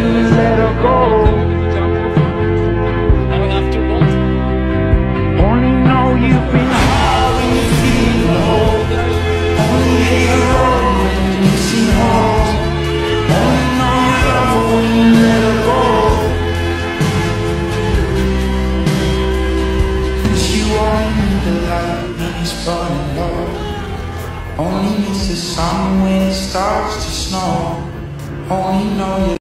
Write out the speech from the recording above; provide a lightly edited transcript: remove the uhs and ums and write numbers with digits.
you let her go. Only know you've been high when you feel low. Only hate her road when you see home. Only know you love her when you let her go. 'Cause you only need the light when it's burning low. Only miss the sun when it starts to snow. Only know you